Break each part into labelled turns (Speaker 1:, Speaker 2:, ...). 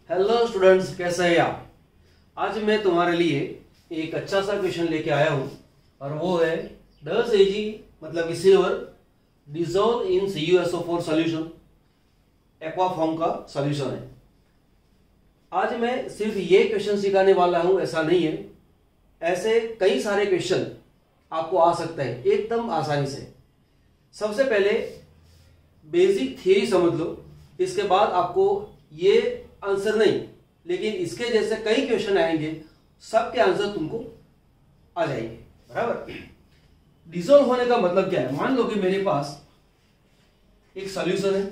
Speaker 1: Hello students, कैसे हैं आप। आज मैं तुम्हारे लिए एक अच्छा सा क्वेश्चन लेके आया हूं और वो है डज Ag मतलब silver dissolve in CuSO4 solution. Aqua form का सॉल्यूशन है। आज मैं सिर्फ ये क्वेश्चन सिखाने वाला हूं ऐसा नहीं है, ऐसे कई सारे क्वेश्चन आपको आ सकते हैं एकदम आसानी से। सबसे पहले बेसिक थियरी समझ लो, इसके बाद आपको ये आंसर नहीं लेकिन इसके जैसे कई क्वेश्चन आएंगे, सबके आंसर तुमको आ जाएंगे। बराबर। डिसॉल्व होने का मतलब क्या है। मान लो कि मेरे पास एक सॉल्यूशन है,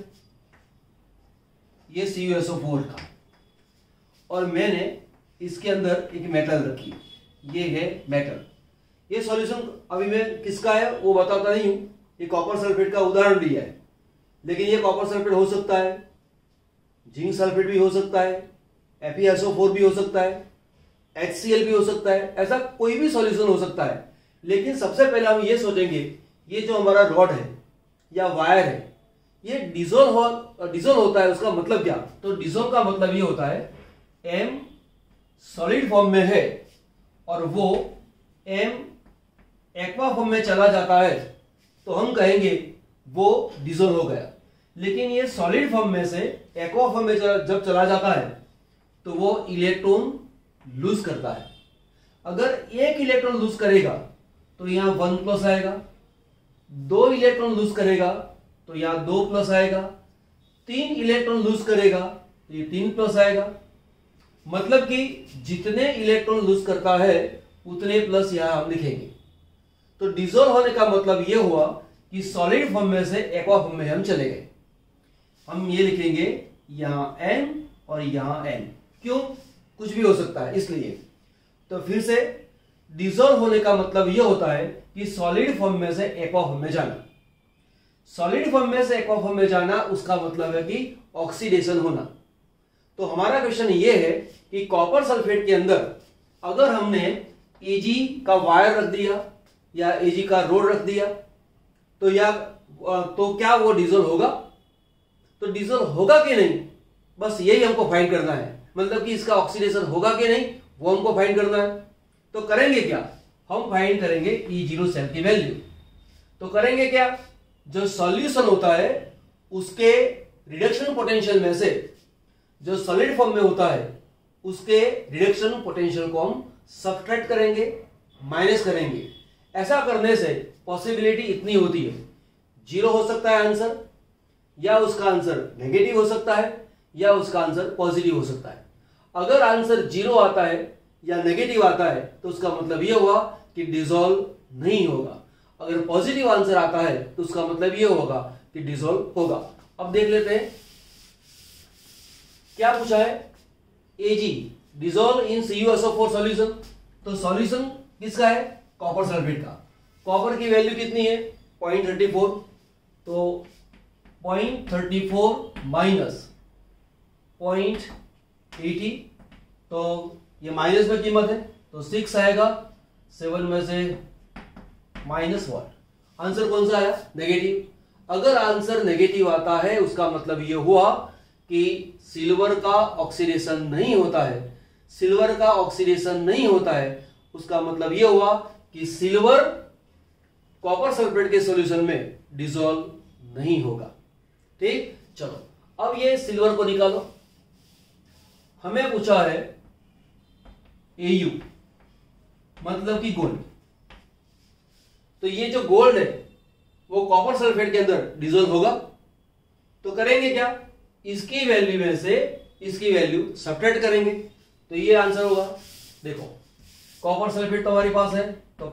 Speaker 1: ये CuSO4 का, और मैंने इसके अंदर एक मेटल रखी, ये है मेटल। ये सॉल्यूशन अभी मैं किसका है वो बताता नहीं हूं, ये कॉपर सल्फेट का उदाहरण लिया है, लेकिन ये कॉपर सल्फेट हो सकता है, जिंक सल्फेट भी हो सकता है, FeSO4 भी हो सकता है, HCl भी हो सकता है, ऐसा कोई भी सॉल्यूशन हो सकता है। लेकिन सबसे पहले हम ये सोचेंगे, ये जो हमारा रॉड है या वायर है, ये डिसॉल्व होता है, उसका मतलब क्या। तो डिसॉल्व का मतलब ये होता है M सॉलिड फॉर्म में है और वो M एक्वा फॉर्म में चला जाता है, तो हम कहेंगे वो डिसॉल्व हो गया। लेकिन ये सॉलिड फॉर्म में से एक्वा फॉर्म में जब चला जाता है तो वो इलेक्ट्रॉन लूज करता है। अगर एक इलेक्ट्रॉन लूज करेगा तो यहां 1 प्लस आएगा, 2 इलेक्ट्रॉन लूज करेगा तो यहां 2 प्लस आएगा, 3 इलेक्ट्रॉन लूज करेगा तो ये 3 प्लस आएगा। मतलब कि जितने इलेक्ट्रॉन लूज करता है उतने प्लस यहां हम लिखेंगे। तो डिसॉल्व होने का मतलब यह हुआ कि सॉलिड फॉर्म में से एक्वा फॉर्म में हम चले गए। हम ये लिखेंगे यहां N और यहां N। क्यों? कुछ भी हो सकता है इसलिए। तो फिर से डिसॉल्व होने का मतलब यह होता है कि सॉलिड फॉर्म में से एक्वा फॉर्म में जाना। सॉलिड फॉर्म में से एक्वा फॉर्म में जाना उसका मतलब है कि ऑक्सीडेशन होना। तो हमारा क्वेश्चन यह है कि कॉपर सल्फेट के अंदर अगर हमने Ag का वायर रख दिया या Ag का रोड रख दिया तो क्या वो डिसॉल्व होगा? तो डिसॉल्व होगा कि नहीं, बस यही हमको फाइंड करना है। मतलब कि इसका ऑक्सीडेशन होगा कि नहीं वो हमको फाइंड करना है। तो करेंगे क्या, हम फाइंड करेंगे E0 सेल की वैल्यू। तो करेंगे क्या, जो सॉल्यूशन होता है उसके रिडक्शन पोटेंशियल में से जो सॉलिड फॉर्म में होता है उसके रिडक्शन पोटेंशियल को हम सब्ट्रैक्ट करेंगे, माइनस करेंगे। ऐसा करने से पॉसिबिलिटी इतनी होती है, 0 हो सकता है आंसर, या उसका आंसर नेगेटिव हो सकता है, या उसका आंसर पॉजिटिव हो सकता है। अगर आंसर 0 आता है या नेगेटिव आता है तो उसका मतलब यह हुआ कि डिसॉल्व नहीं होगा। अगर पॉजिटिव आंसर आता है तो उसका मतलब यह होगा कि डिसॉल्व होगा। अब देख लेते हैं क्या पूछा है। Ag dissolve in CuSO4 solution. तो सॉल्यूशन किसका है? कॉपर सल्फेट का। कॉपर की वैल्यू कितनी है? 0.34। तो 0.34 माइनस 0.80, तो ये माइनस में कीमत है तो 6 आएगा, 7 में से -1। आंसर कौन सा आया? नेगेटिव। अगर आंसर नेगेटिव आता है उसका मतलब ये हुआ कि सिल्वर का ऑक्सीडेशन नहीं होता है। सिल्वर का ऑक्सीडेशन नहीं होता है उसका मतलब यह हुआ कि सिल्वर कॉपर सल्फेट के सॉल्यूशन में डिसॉल्व नहीं होगा। ठीक, चलो अब ये सिल्वर को निकालो। हमें पूछा है Au मतलब कि गोल्ड। तो ये जो गोल्ड है वो कॉपर सल्फेट के अंदर डिसॉल्व होगा। तो करेंगे क्या, इसकी वैल्यू में से इसकी वैल्यू सब्ट्रैक्ट करेंगे तो ये आंसर होगा। देखो कॉपर सल्फेट तो हमारे पास है, तो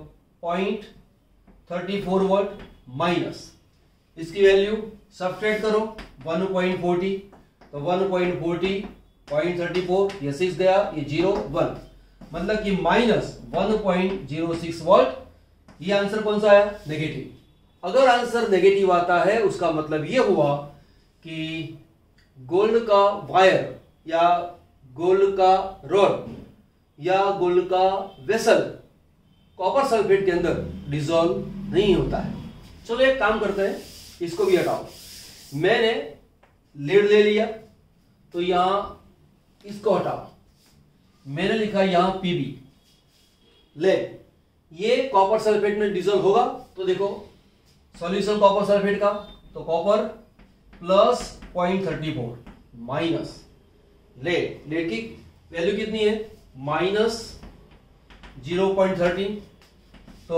Speaker 1: 0.34 वोल्ट माइनस इसकी वैल्यू सब्ट्रैक्ट करो 1.40, तो 1.40 0.34, ये 6 गया, ये 0 1, मतलब कि -1.06 वोल्ट। ये आंसर कौन सा आया? नेगेटिव। अगर आंसर नेगेटिव आता है उसका मतलब ये हुआ कि गोल्ड का वायर या गोल्ड का रॉड या गोल्ड का वेसल कॉपर सल्फेट के अंदर डिसॉल्व नहीं होता है। चलो एक काम करते हैं, इसको भी हटाओ। मैंने लीड ले लिया तो यहां इसको हटाओ, मैंने लिखा यहां Pb। ले ये कॉपर सल्फेट में डिसॉल्व होगा, तो देखो सॉल्यूशन कॉपर सल्फेट का, तो कॉपर प्लस 0.34 माइनस लेड की वैल्यू कितनी है माइनस 0.13, तो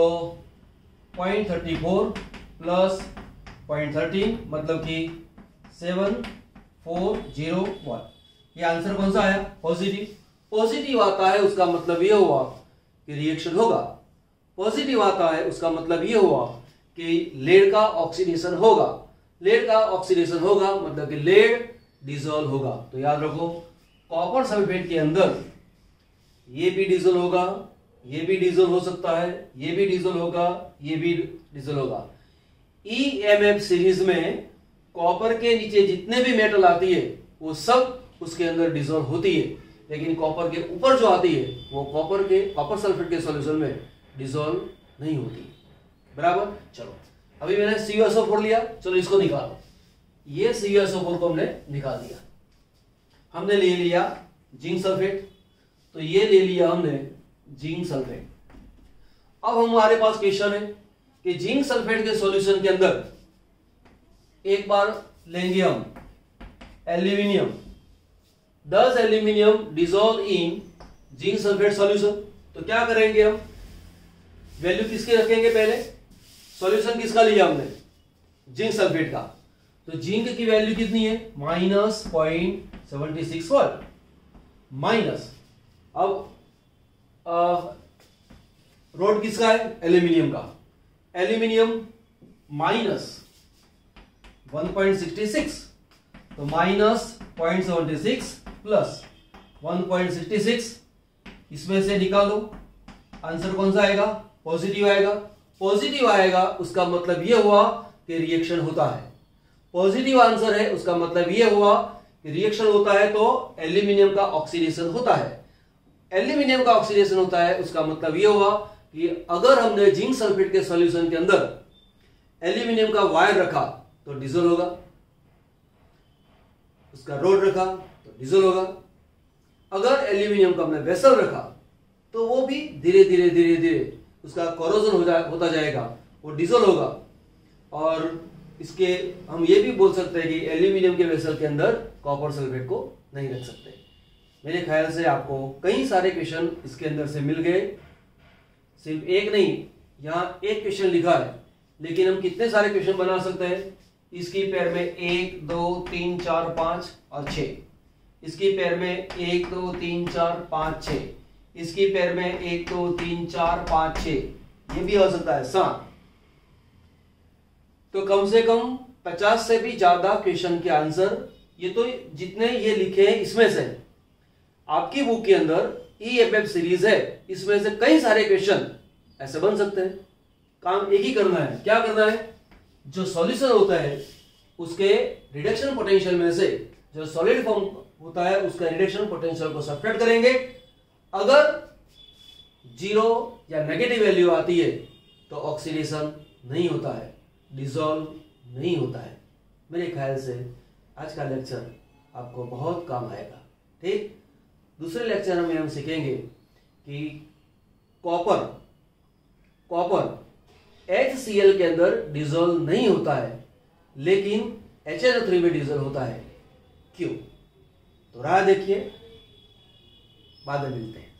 Speaker 1: 0.34 प्लस 0.13 मतलब कि 7401। ये आंसर कौन सा आया पॉजिटिव। पॉजिटिव आता है उसका मतलब ये हुआ कि रिएक्शन होगा, पॉजिटिव आता है उसका मतलब ये हुआ कि लेड का ऑक्सीडेशन होगा, लेड का ऑक्सीडेशन होगा मतलब कि लेड डिसॉल्व होगा। तो याद रखो कॉपर सल्फेट के अंदर ये भी डिसॉल्व होगा, ये भी डिसॉल्व हो सकता है, ये भी डिसॉल्व होगा, ये भी डिसॉल्व होगा। EMF सीरीज में कॉपर के नीचे जितने भी मेटल आती है वो सब उसके अंदर डिसॉल्व होती है, लेकिन कॉपर के ऊपर जो आती है वो कॉपर सल्फेट के सॉल्यूशन में डिसॉल्व नहीं होती। बराबर। चलो अभी मैंने CuSO4 लिया, चलो इसको निकालो। ये CuSO4 को हमने निकाल दिया, हमने ले लिया जिंक सल्फेट, तो ये ले लिया हमने जिंक सल्फेट। अब हमारे पास क्वेश्चन है कि जिंक सल्फेट के सॉल्यूशन के अंदर एक बार लेंगे हम aluminium. Does aluminium dissolve in zinc sulphate solution? तो क्या करेंगे हम, वैल्यू किसके रखेंगे पहले, सॉल्यूशन किसका लिया हमने जिंक सल्फेट का, तो जिंक की वैल्यू कितनी है माइनस 0.76 माइनस, अब रोड किसका है एल्यूमिनियम का, एल्यूमिनियम माइनस 1.66, तो माइनस 0.76 प्लस 1.66, इसमें से निकालो आंसर कौन सा आएगा पॉजिटिव आएगा। पॉजिटिव आएगा उसका मतलब यह हुआ कि रिएक्शन होता है, पॉजिटिव आंसर है उसका मतलब यह हुआ कि रिएक्शन होता है, तो एल्यूमिनियम का ऑक्सीडेशन होता है। एल्यूमिनियम का ऑक्सीडेशन होता है उसका मतलब यह हुआ कि अगर हमने जिंक सल्फेट के सॉल्यूशन के अंदर एल्यूमिनियम का वायर रखा तो डिसॉल्व होगा, उसका रोड रखा तो डिसॉल्व होगा। अगर एल्यूमिनियम का हमने वेसल रखा तो वो भी धीरे धीरे धीरे धीरे उसका कोरोजन होता जाएगा, वो डिसॉल्व होगा। और इसके हम ये भी बोल सकते हैं कि एल्यूमिनियम के वेसल के अंदर कॉपर सल्फेट को नहीं रख सकते। मेरे ख्याल से आपको कई सारे क्वेश्चन इसके अंदर से मिल गए, सिर्फ एक नहीं, यहाँ एक क्वेश्चन लिखा है लेकिन हम कितने सारे क्वेश्चन बना सकते हैं। इसकी पैर में 1 2 3 4 5 और 6, इसकी पैर में 1 2 3 4 5 6, इसकी पैर में 1 2 3 4 5 6, ये भी हो सकता है 7। तो कम से कम 50 से भी ज्यादा क्वेश्चन के आंसर, ये तो जितने ये लिखे हैं इसमें से, आपकी बुक के अंदर EMF सीरीज है, इसमें से कई सारे क्वेश्चन ऐसे बन सकते हैं। काम एक ही करना है, क्या करना है, जो सॉल्यूशन होता है उसके रिडक्शन पोटेंशियल में से जो सॉलिड फॉर्म होता है उसका रिडक्शन पोटेंशियल को सब्ट्रैक्ट करेंगे। अगर 0 या नेगेटिव वैल्यू आती है तो ऑक्सीडेशन नहीं होता है, डिसॉल्व नहीं होता है। मेरे ख्याल से आज का लेक्चर आपको बहुत काम आएगा। ठीक, दूसरे लेक्चर में हम सीखेंगे कि कॉपर HCl के अंदर डिसॉल्व नहीं होता है लेकिन HNO3 में डिसॉल्व होता है, क्यों? तो राह देखिए, बाद में मिलते हैं।